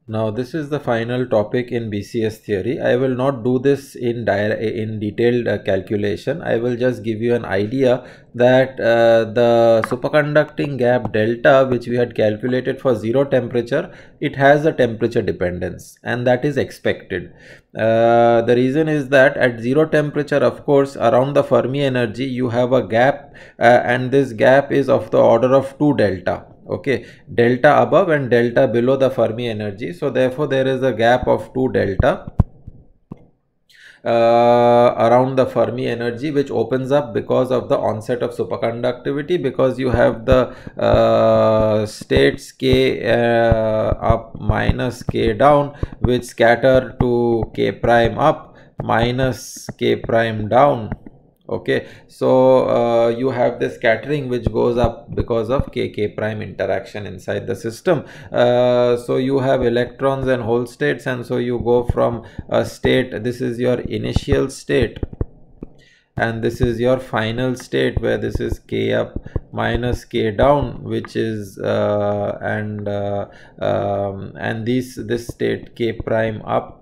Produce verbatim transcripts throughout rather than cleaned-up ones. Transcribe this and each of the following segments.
Now this is the final topic in B C S theory. I will not do this in dire in detailed uh, calculation. I will just give you an idea that uh, the superconducting gap delta, which we had calculated for zero temperature, it has a temperature dependence, and that is expected. Uh, the reason is that at zero temperature, of course, around the Fermi energy you have a gap, uh, and this gap is of the order of two delta. Okay, delta above and delta below the Fermi energy. So therefore there is a gap of two delta uh, around the Fermi energy, which opens up because of the onset of superconductivity, because you have the uh, states k uh, up minus k down, which scatter to k prime up minus k prime down. Okay, so uh, you have this scattering which goes up because of k k prime interaction inside the system. Uh, so you have electrons and hole states, and so you go from a state, this is your initial state, and this is your final state, where this is k up minus k down, which is uh, and uh, um, and this this state k prime up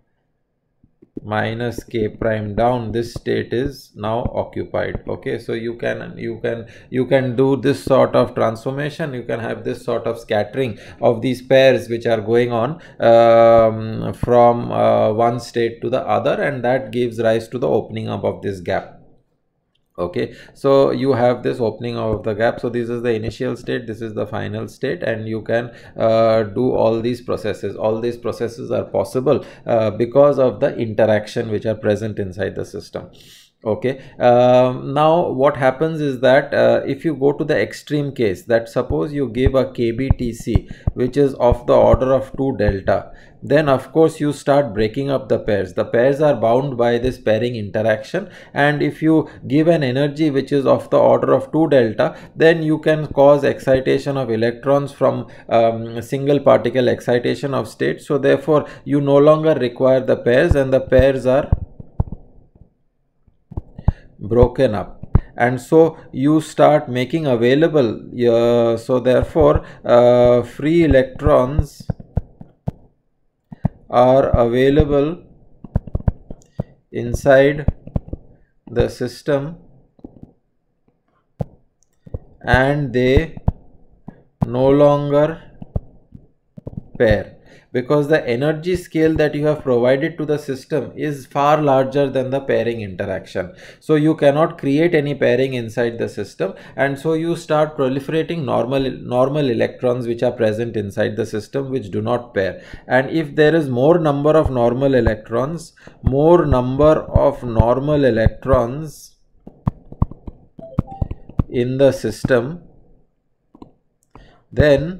minus k prime down, this state is now occupied. Okay, so you can you can you can do this sort of transformation. You can have this sort of scattering of these pairs which are going on um, from uh, one state to the other, and that gives rise to the opening up of this gap. Okay, so you have this opening of the gap. So this is the initial state, this is the final state, and you can uh, do all these processes. All these processes are possible uh, because of the interaction which are present inside the system. Okay, um, now what happens is that uh, if you go to the extreme case, that suppose you give a K B T C which is of the order of two delta, then of course you start breaking up the pairs. The pairs are bound by this pairing interaction, and if you give an energy which is of the order of two delta, then you can cause excitation of electrons from um, single particle excitation of state. So therefore you no longer require the pairs, and the pairs are broken up, and so you start making available uh, so therefore uh, free electrons are available inside the system, and they no longer pair, because the energy scale that you have provided to the system is far larger than the pairing interaction. So you cannot create any pairing inside the system, and so you start proliferating normal normal electrons which are present inside the system, which do not pair. And if there is more number of normal electrons, more number of normal electrons in the system, then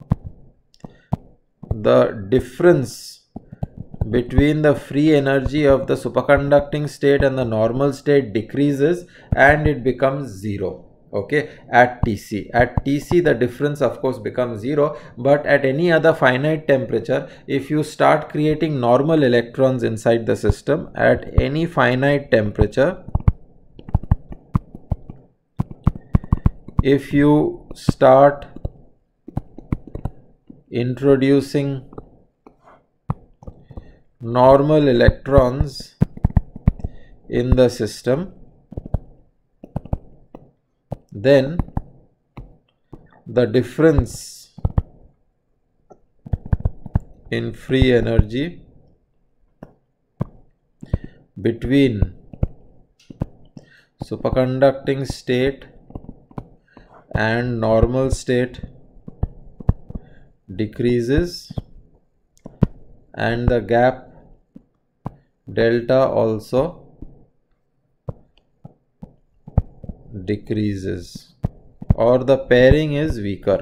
the difference between the free energy of the superconducting state and the normal state decreases, and it becomes zero. Okay, at T C. At T C the difference of course becomes zero, but at any other finite temperature, if you start creating normal electrons inside the system at any finite temperature, if you start introducing normal electrons in the system, then the difference in free energy between superconducting state and normal state decreases, and the gap delta also decreases, or the pairing is weaker.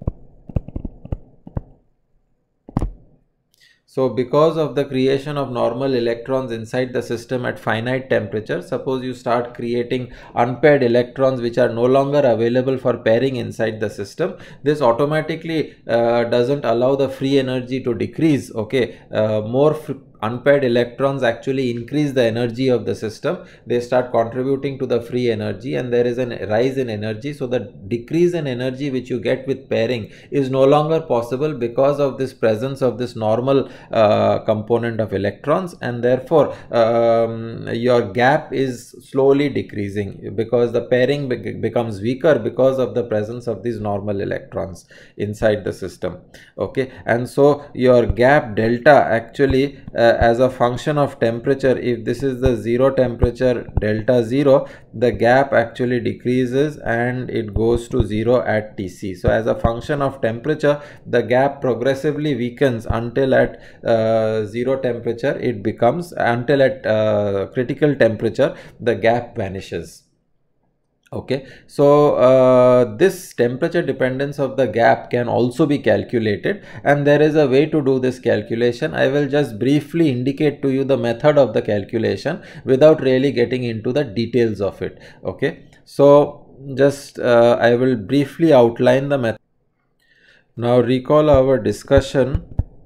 So because of the creation of normal electrons inside the system at finite temperature, suppose you start creating unpaired electrons which are no longer available for pairing inside the system, this automatically uh, doesn't allow the free energy to decrease. Okay, uh, more unpaired electrons actually increase the energy of the system. They start contributing to the free energy, and there is a rise in energy. So the decrease in energy which you get with pairing is no longer possible because of this presence of this normal uh, component of electrons, and therefore um, your gap is slowly decreasing because the pairing be becomes weaker because of the presence of these normal electrons inside the system. Okay, and so your gap delta actually uh, as a function of temperature, if this is the zero temperature delta zero, the gap actually decreases and it goes to zero at T C. So as a function of temperature, the gap progressively weakens until at uh, zero temperature it becomes, until at uh, critical temperature the gap vanishes. Okay, so uh, this temperature dependence of the gap can also be calculated, and there is a way to do this calculation. I will just briefly indicate to you the method of the calculation without really getting into the details of it. Okay, so just uh, I will briefly outline the method. Now recall our discussion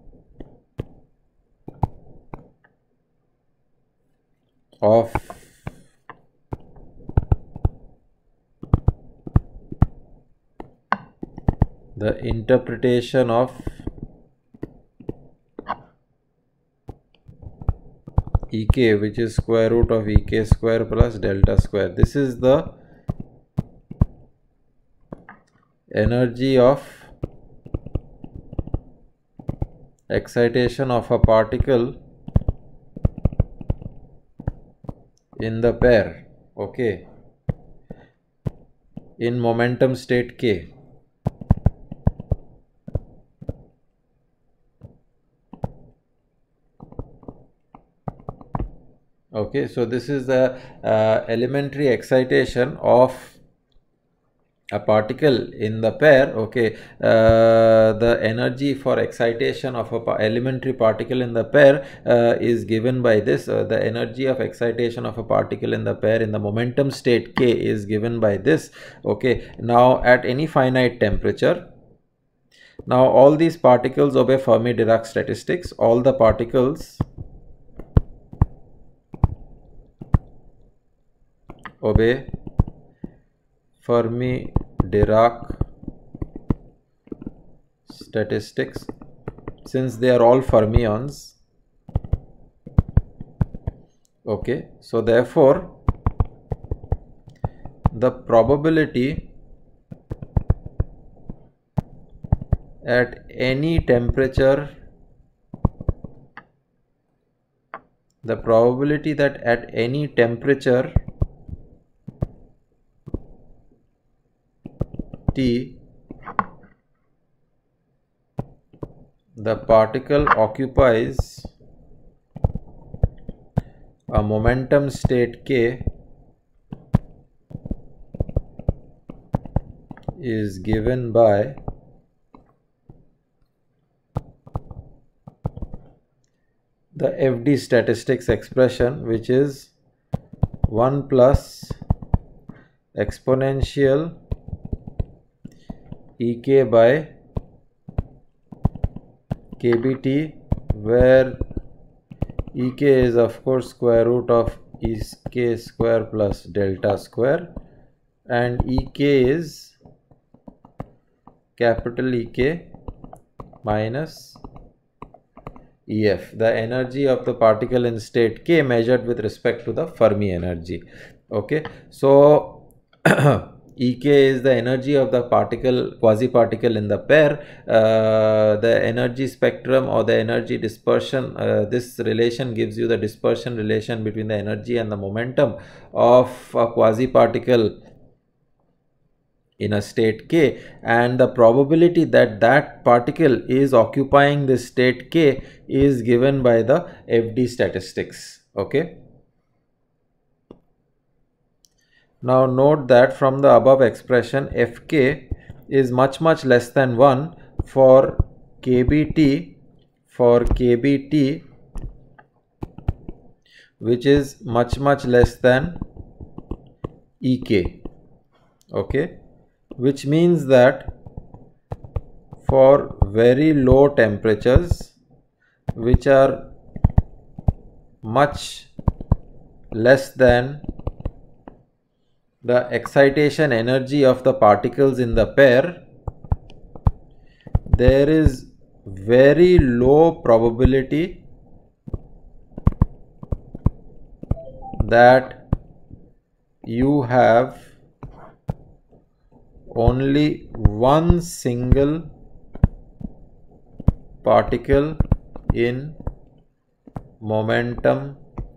of the interpretation of E K, which is square root of E K square plus delta square. This is the energy of excitation of a particle in the pair, okay, in momentum state K. Okay, so this is the uh, elementary excitation of a particle in the pair. Okay, uh, the energy for excitation of a pa elementary particle in the pair uh, is given by this. Uh, the energy of excitation of a particle in the pair in the momentum state K is given by this. Okay, now at any finite temperature, now all these particles obey Fermi-Dirac statistics. All the particles obey Fermi-Dirac statistics since they are all fermions. Okay, so therefore the probability at any temperature, the probability that at any temperature T, the particle occupies a momentum state K is given by the F D statistics expression, which is one plus exponential E K by K B T, where E K is of course square root of E K square plus delta square, and E K is capital E K minus E F, the energy of the particle in state K measured with respect to the Fermi energy. Okay, so E K is the energy of the particle, quasi-particle in the pair. Uh, the energy spectrum or the energy dispersion, uh, this relation gives you the dispersion relation between the energy and the momentum of a quasi-particle in a state K, and the probability that that particle is occupying this state K is given by the F D statistics. Okay. Now note that from the above expression, F K is much much less than one for K B T, for K B T which is much much less than E K. Okay, which means that for very low temperatures which are much less than the excitation energy of the particles in the pair, there is very low probability that you have only one single particle in momentum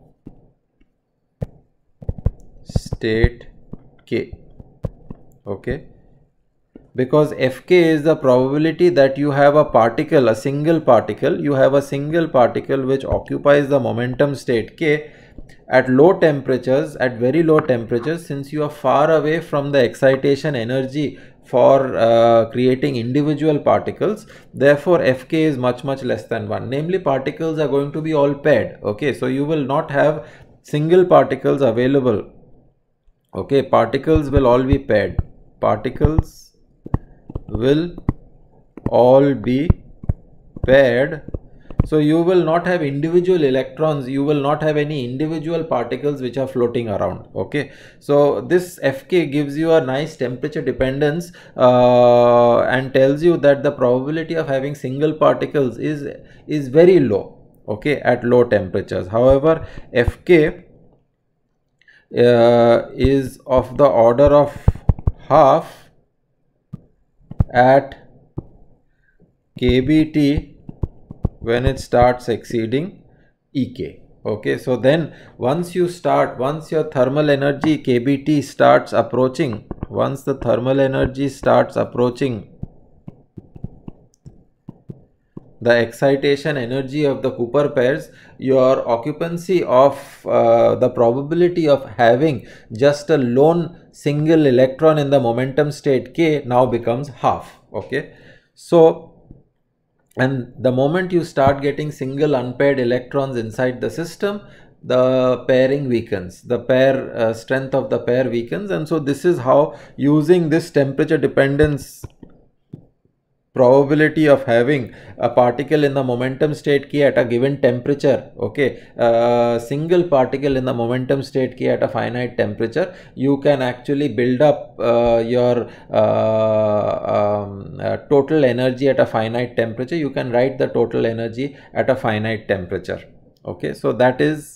state K. Okay, because F K is the probability that you have a particle, a single particle, you have a single particle which occupies the momentum state K at low temperatures, at very low temperatures, since you are far away from the excitation energy for uh, creating individual particles. Therefore, F K is much much less than one. Namely, particles are going to be all paired. Okay, so you will not have single particles available. Okay, particles will all be paired. Particles will all be paired. So you will not have individual electrons, you will not have any individual particles which are floating around. Okay, so this F K gives you a nice temperature dependence uh, and tells you that the probability of having single particles is is very low. Okay, at low temperatures. However, F K uh, is of the order of half at K B T when it starts exceeding E K. Okay, so then once you start, once your thermal energy K B T starts approaching, once the thermal energy starts approaching the excitation energy of the Cooper pairs, your occupancy of uh, the probability of having just a lone single electron in the momentum state K now becomes half. Okay, so and the moment you start getting single unpaired electrons inside the system, the pairing weakens, the pair uh, strength of the pair weakens, and so this is how, using this temperature dependence probability of having a particle in the momentum state K at a given temperature, okay, a uh, single particle in the momentum state K at a finite temperature, you can actually build up uh, your uh, um, uh, total energy at a finite temperature. You can write the total energy at a finite temperature. Okay, so that is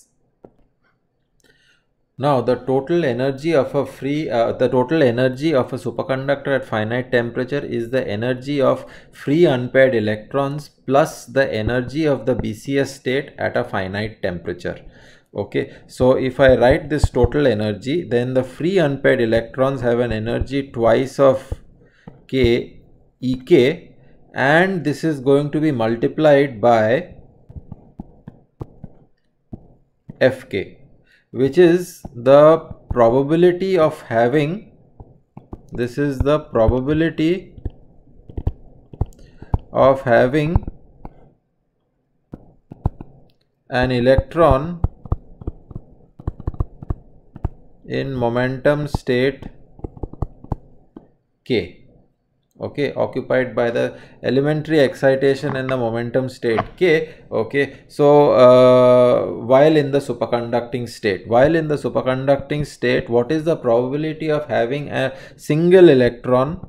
now the total energy of a free, uh, the total energy of a superconductor at finite temperature is the energy of free unpaired electrons plus the energy of the B C S state at a finite temperature. Okay, so if I write this total energy, then the free unpaired electrons have an energy twice of K E K, and this is going to be multiplied by F K, which is the probability of having, this is the probability of having an electron in momentum state K. Okay, occupied by the elementary excitation in the momentum state K. Okay, so uh, while in the superconducting state, while in the superconducting state, what is the probability of having a single electron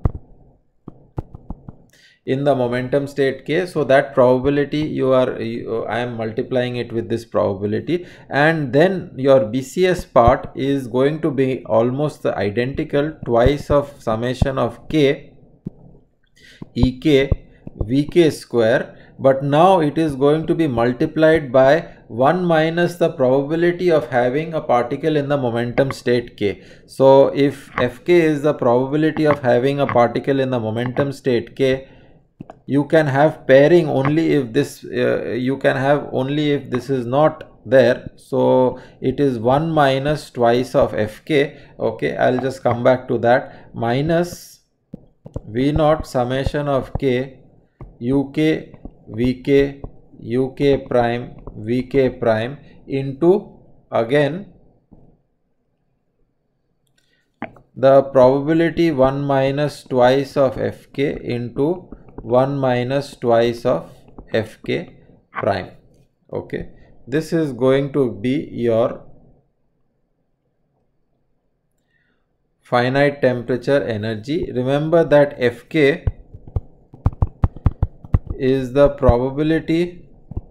in the momentum state K? So that probability, you are you, I am multiplying it with this probability, and then your B C S part is going to be almost the identical, twice of summation of K E K V K square, but now it is going to be multiplied by one minus the probability of having a particle in the momentum state K. So if F K is the probability of having a particle in the momentum state K, you can have pairing only if this uh, you can have only if this is not there. So it is one minus twice of F K. Okay, I'll just come back to that, minus V naught summation of K U K V K U K prime V K prime into, again, the probability one minus twice of F K into one minus twice of F K prime. Okay, this is going to be your finite temperature energy. Remember that F K is the probability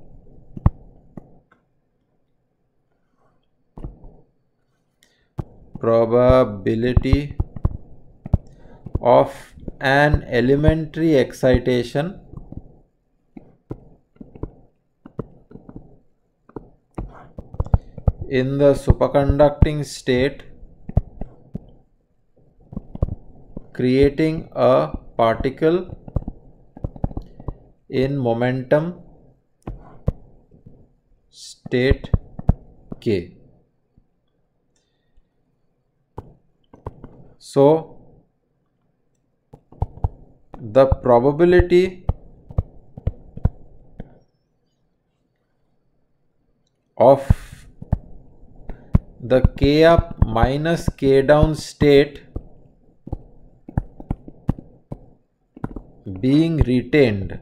probability of an elementary excitation in the superconducting state creating a particle in momentum state K. So the probability of the K up minus K down state being retained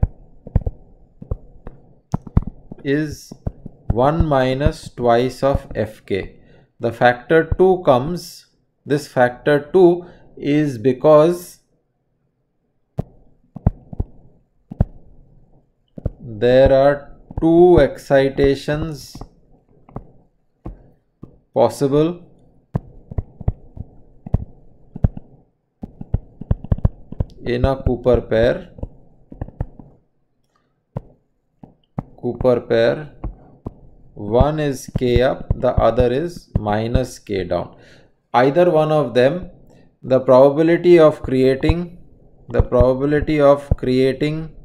is one minus twice of F K. The factor two comes, this factor two is because there are two excitations possible in a Cooper pair. Cooper pair, one is K up, the other is minus K down. Either one of them, the probability of creating the probability of creating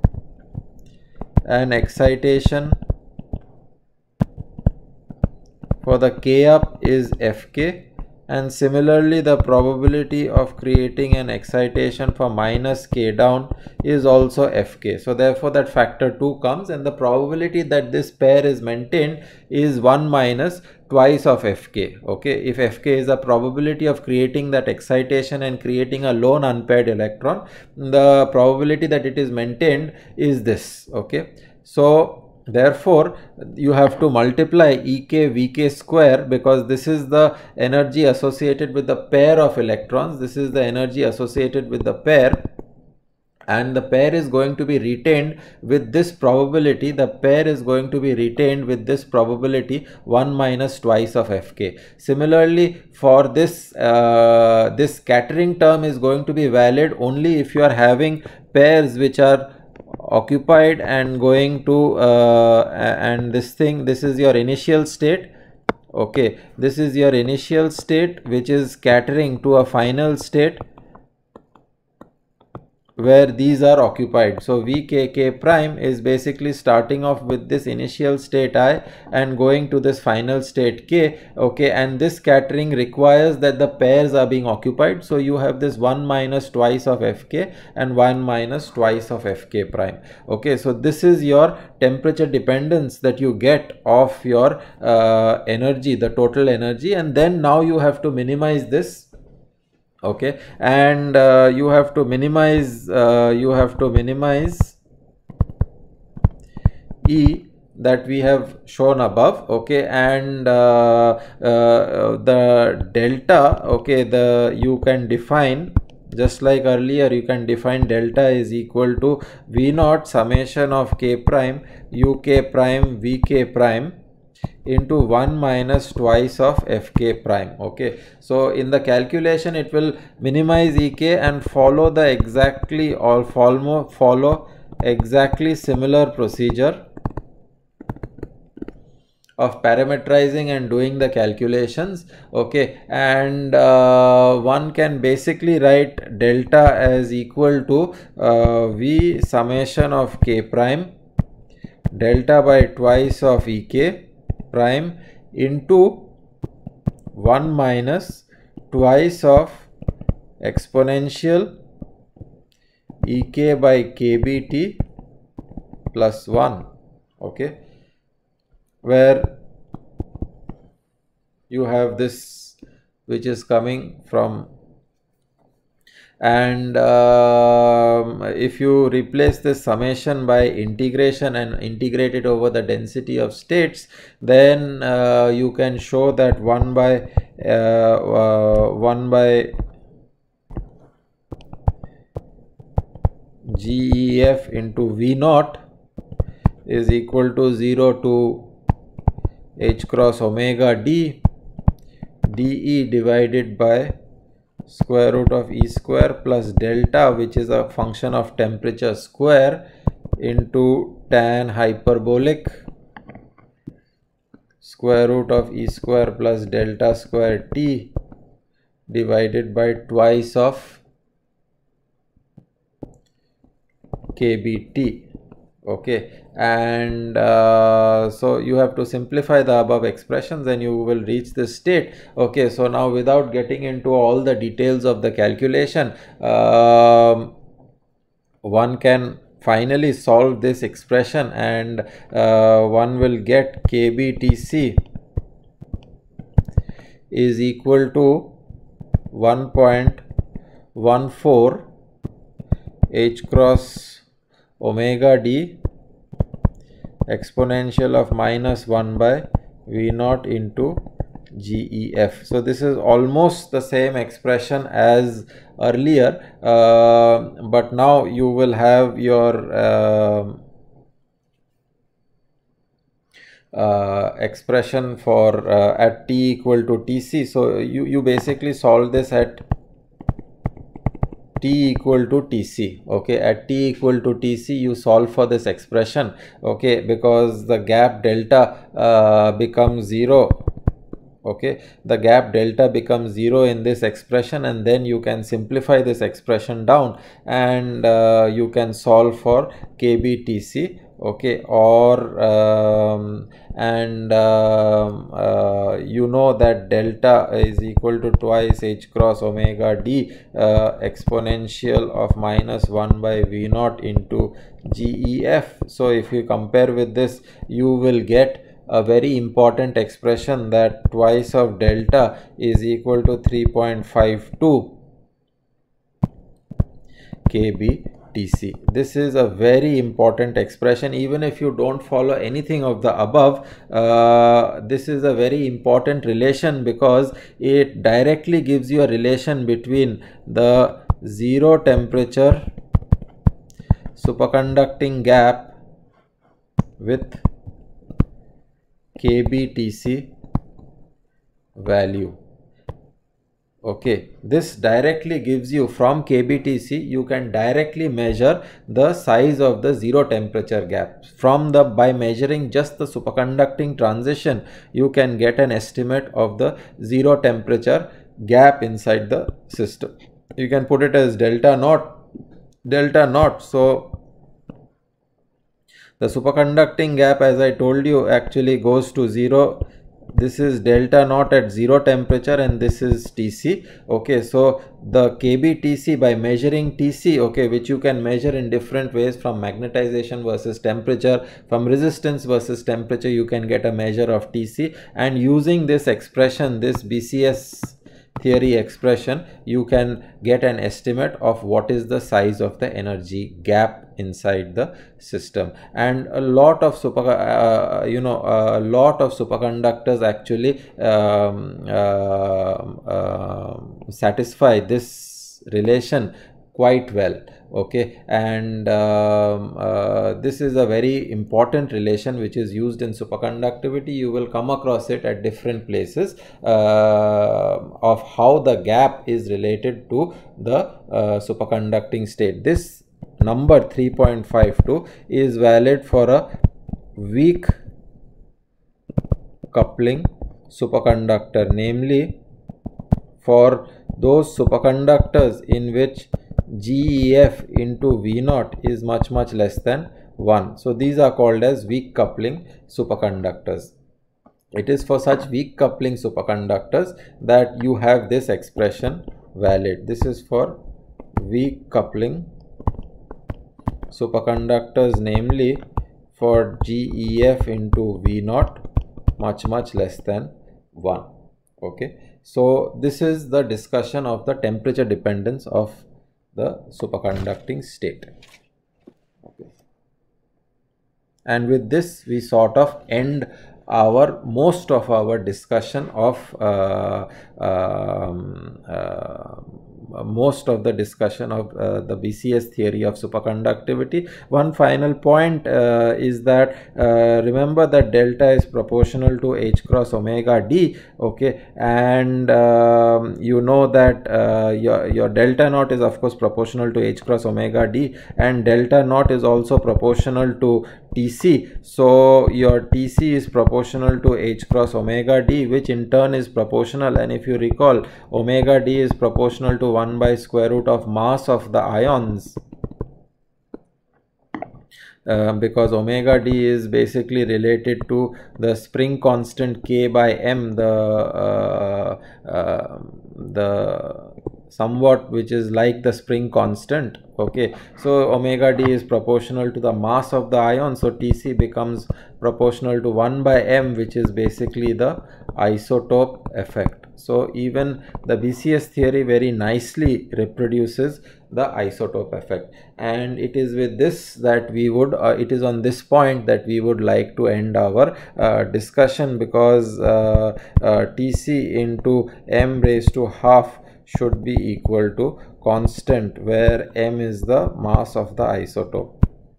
an excitation for the K up is F K, and similarly the probability of creating an excitation for minus K down is also F K. So therefore that factor two comes, and the probability that this pair is maintained is one minus twice of F K. Okay, if F K is the probability of creating that excitation and creating a lone unpaired electron, the probability that it is maintained is this. Okay, so therefore you have to multiply E K V K square, because this is the energy associated with the pair of electrons, this is the energy associated with the pair, and the pair is going to be retained with this probability, the pair is going to be retained with this probability one minus twice of F K. Similarly for this uh, this scattering term is going to be valid only if you are having pairs which are occupied and going to uh, and this thing, this is your initial state. Okay, this is your initial state which is scattering to a final state where these are occupied. So V K K prime is basically starting off with this initial state I and going to this final state K. Okay, and this scattering requires that the pairs are being occupied. So you have this one minus twice of F K and one minus twice of F K prime. Okay, so this is your temperature dependence that you get of your uh, energy, the total energy, and then now you have to minimize this. Okay, and uh, you have to minimize uh, you have to minimize E that we have shown above. Okay, and uh, uh, the delta, okay, the you can define just like earlier, you can define delta is equal to V naught summation of K prime U K prime V K prime into one minus twice of F K prime. Okay, so in the calculation it will minimize E K and follow the exactly or follow follow exactly similar procedure of parametrizing and doing the calculations. Okay, and uh, one can basically write delta as equal to uh, V summation of K prime delta by twice of E K prime into one minus twice of exponential E K by K B T plus one. Okay, where you have this which is coming from And um, if you replace this summation by integration and integrate it over the density of states, then uh, you can show that one by uh, uh, one by G E F into V naught is equal to zero to H cross omega D dE divided by square root of E square plus delta, which is a function of temperature square, into tan hyperbolic square root of E square plus delta square T divided by twice of K B T. Okay, and uh, so you have to simplify the above expressions and you will reach this state. Okay, so now without getting into all the details of the calculation, um, one can finally solve this expression, and uh, one will get K B T C is equal to one point one four H cross omega D exponential of minus one by V naught into G E F. So this is almost the same expression as earlier, uh, but now you will have your uh, uh, expression for uh, at T equal to T C. So you, you basically solve this at T equal to T C. Okay, at T equal to T C you solve for this expression. Okay, because the gap delta uh, becomes zero. Okay, the gap delta becomes zero in this expression, and then you can simplify this expression down, and uh, you can solve for K B T C. Okay, or um, and um, uh, you know that delta is equal to twice H cross omega D uh, exponential of minus one by V naught into G E F. So if you compare with this, you will get a very important expression that twice of delta is equal to three point five two K B T C. This is a very important expression. Even if you don't follow anything of the above, uh, this is a very important relation, because it directly gives you a relation between the zero temperature superconducting gap with K B T C value. Okay, this directly gives you, from K B T C you can directly measure the size of the zero temperature gap. From the by measuring just the superconducting transition, you can get an estimate of the zero temperature gap inside the system. You can put it as delta naught, delta naught. So the superconducting gap, as I told you, actually goes to zero. This is delta naught at zero temperature, and this is T C. Okay, so the K B T C, by measuring T C, okay, which you can measure in different ways, from magnetization versus temperature, from resistance versus temperature, you can get a measure of T C, and using this expression, this B C S theory expression, you can get an estimate of what is the size of the energy gap inside the system. And a lot of super uh, you know a lot of superconductors actually um, uh, uh, satisfy this relation quite well. Okay, and um, uh, this is a very important relation which is used in superconductivity. You will come across it at different places, uh, of how the gap is related to the uh, superconducting state. This number three point five two is valid for a weak coupling superconductor, namely for those superconductors in which G E F into V naught is much much less than one. So these are called as weak coupling superconductors. It is for such weak coupling superconductors that you have this expression valid. This is for weak coupling superconductors, namely for G E F into V naught much much less than one. Okay, so this is the discussion of the temperature dependence of the superconducting state. Okay. And with this we sort of end our most of our discussion of uh, um, uh, most of the discussion of uh, the B C S theory of superconductivity. One final point uh, is that uh, remember that delta is proportional to H cross omega d, okay, and um, you know that uh, your, your delta naught is of course proportional to H cross omega d, and delta naught is also proportional to T C. So your T C is proportional to H cross omega d, which in turn is proportional, and if you recall, omega d is proportional to one by square root of mass of the ions. Uh, because omega d is basically related to the spring constant K by M, the uh, uh, the somewhat which is like the spring constant. Okay, so omega d is proportional to the mass of the ion, so T C becomes proportional to one by M, which is basically the isotope effect. So even the B C S theory very nicely reproduces the isotope effect, and it is with this that we would uh, it is on this point that we would like to end our uh, discussion, because uh, uh, T C into M raised to half should be equal to constant, where M is the mass of the isotope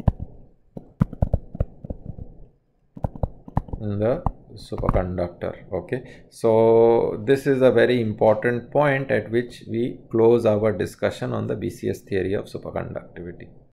in the superconductor. Okay, so this is a very important point at which we close our discussion on the B C S theory of superconductivity.